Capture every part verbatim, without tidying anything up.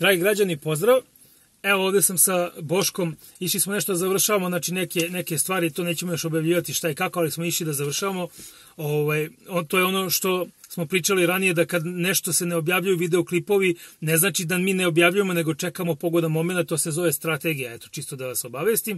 Dragi građani, pozdrav. Evo, ovde sam sa Boškom, išli smo nešto da završavamo, znači neke, neke stvari, to nećemo još objavljivati šta i kako, ali smo išli da završavamo. Ovaj, on, to je ono što smo pričali ranije, da kad nešto se ne objavljuju videoklipovi, ne znači da mi ne objavljujemo, nego čekamo pogodan moment, to se zove strategija, eto, čisto da vas obavestim.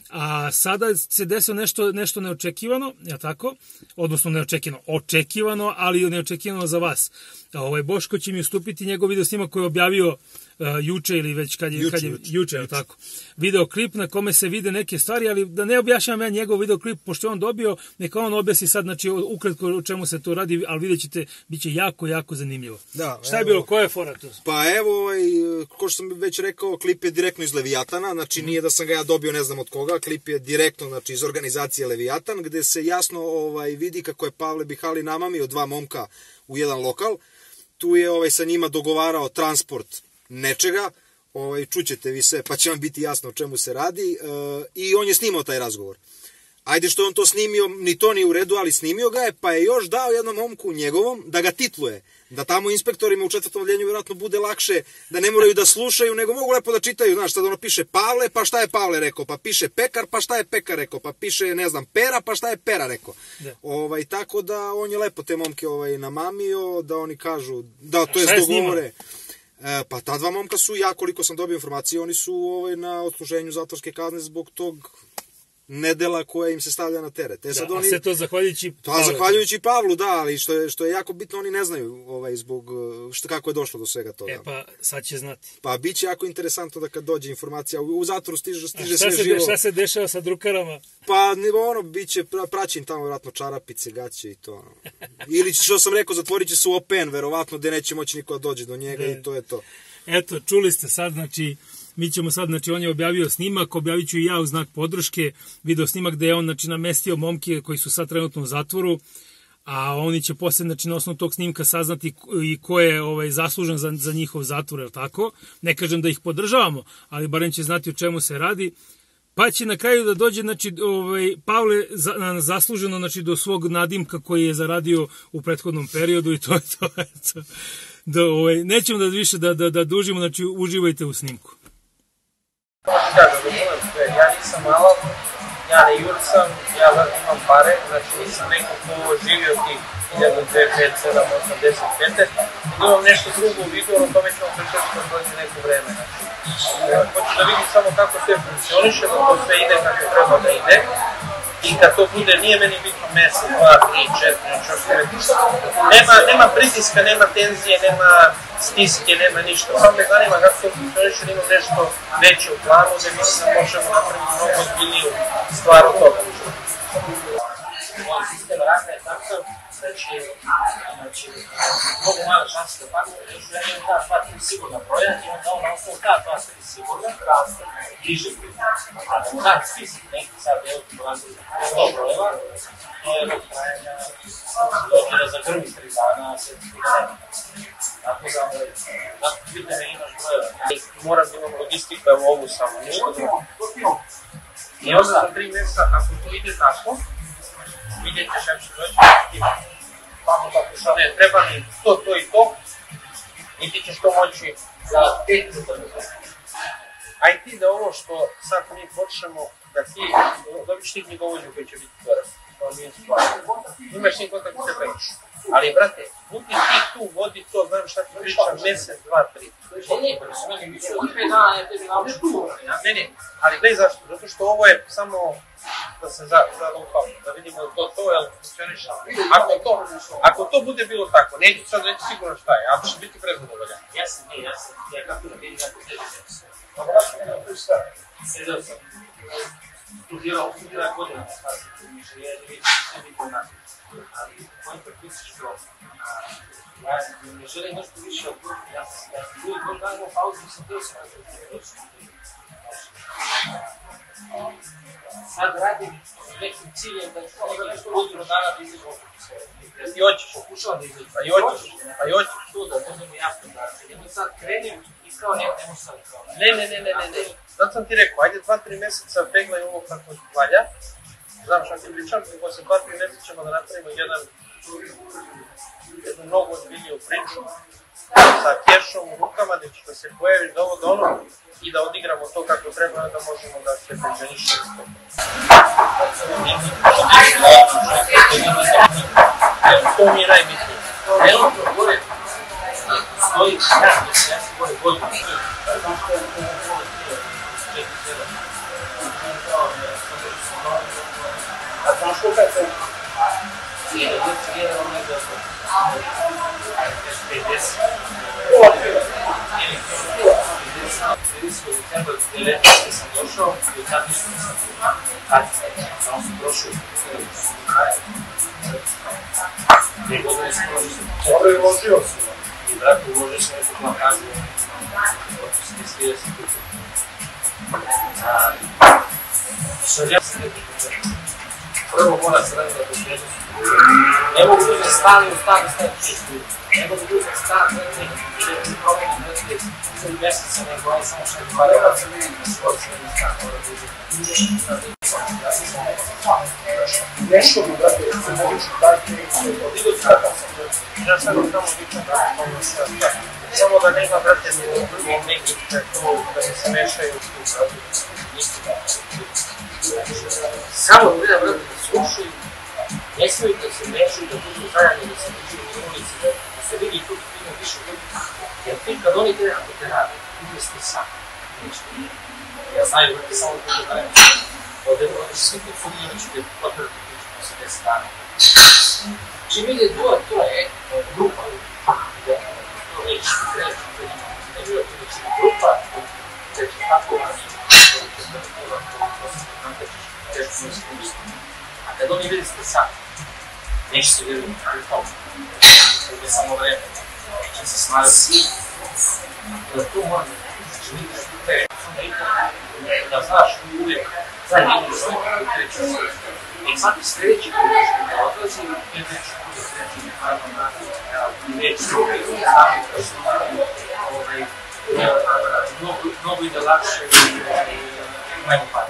A sada se desilo nešto, nešto neočekivano, je tako? Odnosno neočekivano, očekivano, ali neočekivano za vas. Ovaj, Boško će mi ustupiti njegov video snimak koji je objavio Uh, juče ili već kad je, juče, kad je juče, juče, juče. Tako. Videoklip na kome se vide neke stvari, ali da ne objašnjam ja njegov videoklip, pošto je on dobio, neka on objasni sad, znači ukratko o čemu se to radi, ali vidjet ćete, bit će jako, jako zanimljivo. Da, šta je evo, bilo, koja je fora to? Pa evo, ovaj, ko što sam već rekao, klip je direktno iz Leviatana, znači nije da sam ga ja dobio ne znam od koga, klip je direktno, znači, iz organizacije Leviatan, gde se jasno ovaj, vidi kako je Pavle Bihali namamio dva momka u jedan lokal, tu je ovaj, sa njima dogovarao transport nečega, ovaj, čućete vi sve, pa će vam biti jasno o čemu se radi, e, i on je snimao taj razgovor. Ajde što on to snimio, ni to nije u redu, ali snimio ga je, pa je još dao jednom momku njegovom da ga titluje, da tamo inspektorima u četvrtom odeljenju vjerojatno bude lakše, da ne moraju da slušaju, nego mogu lepo da čitaju, znaš, sad ono piše Pavle, pa šta je Pavle rekao, pa piše Pekar, pa šta je Pekar rekao, pa piše, ne znam, Pera, pa šta je Pera rekao. Ovaj, tako da on je lepo te momke ovaj, namamio, da oni kažu, da to je dogovore. E, pa ta dva momka su, ja koliko sam dobio informacije, oni su ovaj, na odsluženju zatvorske kazne zbog tog nedela koje im se stavlja na teret. E, sad da, oni, a sve to zahvaljujući Pavlu. To zahvaljujući Pavlu, da, ali što je, što je jako bitno, oni ne znaju ovaj, zbog što, kako je došlo do svega toga. E pa, sad će znati. Pa bit će jako interesantno da kad dođe informacija, u, u zatvoru stiže, stiže sve se živo. Šta se dešava sa drukarama? Pa, ono, bit će praćen tamo, vjerojatno, čarapice, gaće i to. Ono. Ili, što sam rekao, zatvorit će se u open, verovatno, gde neće moći niko da dođe do njega de. I to je to. Eto, čuli ste sad, znači, mi ćemo sad, znači, on je objavio snimak, objavit ću i ja u znak podrške, video snimak gde je on, znači, namestio momke koji su sad trenutno u zatvoru, a oni će posle, znači, na osnovu tog snimka saznati i ko je ovaj, zaslužan za, za njihov zatvor, je tako? Ne kažem da ih podržavamo, ali barem će znati o čemu se radi. Pa će na kraju da dođe, znači, ovaj, Pavle za, zasluženo, znači, do svog nadimka koji je zaradio u prethodnom periodu i to je to. Eto. Da, ovaj, nećemo da više da, da, da dužimo, znači, uživajte u snimku. Ja nisam malo, ja ne jurcam, ja imam pare, znači nisam neko ko živio tih hiljadu, dve, pet, sedam, osam, deset, petnaest. Imam nešto drugo u vidu, o tome ćemo pričati kad dođe neko vreme. Hoću da vidim samo kako sve funkcioniše, da to sve ide kako treba da ide. I kad to bude, nije meni bitno mesec, dva, tri, četiri, nema, nema pritiska, nema tenzije, nema stiske, nema ništa. Samo me zanima kako to funkcioniše, da imam nešto veće u planu, da mislim da možemo napraviti mnogo ozbiljniju stvar od toga. Moj sistem rada je takav, znači, znači, mogu male šanse da padne, još da je ta dva, tri sigurna broja i onda on na osnovu ta dva, tri sigurna, raste, diže prije. A da mu dan spisak neki sad, evo ti dolazi sto brojeva, to je rok trajanja, dođe za grbi tri dana, sedam dana. Tako da, tako pitanje imaš brojeva. Moram da imam logistiku, evo ovu samo, ništa drugo. I onda za tri mjeseca, ako to ide tako, vidjet ćeš kako će doći, tako tako što ne, treba mi to, to i to, i ti ćeš to moći za pet minuta. Aj ti da ovo što sad mi počnemo, da ti dobiš ti knjigovođu koji će biti korak. To nije stvar. Imaš njim kontakt se preći. Ali, brate, budi ti tu, vodi to, znam šta ti pričam, mesec, dva, tri. Ne, ne, ali gledaj zašto, zato što ovo je samo da se zadupamo, da vidimo to, to, jel funkcioniša. Ako to, ako to bude bilo tako, neću sad reći sigurno šta je, ali će biti prezadovoljan. Jesam, ne, jesam, ja kako da vidim kako tebi jesam. Sedao sam, studirao, studirao godina, ja ne vidim sve biti onako. Ali moj praktički to, ja ne želim nešto više od drugi, ja sam ljudi god dana u pauzu, sam to sam sad radim nekim ciljem da ću nešto godinu dana da izađu od sve. I hoćeš, pokušavam da izađu. Pa i hoćeš, pa i hoćeš. To da budemo jasno da jedno sad krenim i kao ne, ne možeš sad kao. Ne, ne, ne, ne, ne, ne. Zato sam ti rekao, ajde dva, tri meseca peglaj ovo kako valja. Znam šta ti pričam, i posle dva, tri meseca ćemo da napravimo jedan jednu mnogo ozbiljniju priču sa kešom u rukama, da će da se pojavi dovo dolo i da odigramo to kako treba, da možemo da se penzionišemo. To mi je najbitnije. Evo to gore stoji, ja se gore godinu. A znaš koliko je to? Nije, nije onaj da sam pedeset. U devetnaeste sam došao i od tada nisam sam kartica, samo sam prošao dvije godine skoro nisam. Dobro je uložio si. I brate, uložio sam neku plakažu, smislio sam kuću. Sad ja sam neki početak. Prvo mora se raditi da bezbednost. Ne mogu da se stali u stani staviti čistu. Ne mogu da se stani u stani čistu. Promeni dvesti tri mjeseca, nego je samo što je dva reda se vidim da se ovdje ne stane. Mora da uđe. Ja sam samo nekako. Nešto mi, brate, se mogući dajte i Odigo ću kakav sam. ja sam samo vičan da je ono sve. Samo da nema, brate, mi nekih da mi se mešaju u tu brate. Ništa da. Samo gleda, brate, da slušaju. Ne smiju da se mešaju, da budu zajedno, da se mešaju u ulici, da se vidi tu da ima više ljudi. Jer ti kad oni te ako te rade, uvijek ste sam. Ništa nije. Ja znaju, brate, samo da budu zajedno. Ovdje oni će svi te fudili, će te potvrti pričati sa te strane. Čim ide dvoje, to je grupa. To reći, reći, ne bilo to reći grupa, reći tako vani, a kad oni vidi ste sami, neće se vjerujem, ali to je samo vreme, neće se snadati svi. Da to mora znači nikad tu te, da znaš uvijek, znaj jednu želju koju treću se. I svaki sljedeći koji nešto da odlazi, je neće bude treći nekako nati, neće se uvijek znamo kao što mnogo ide lakše i manje pati.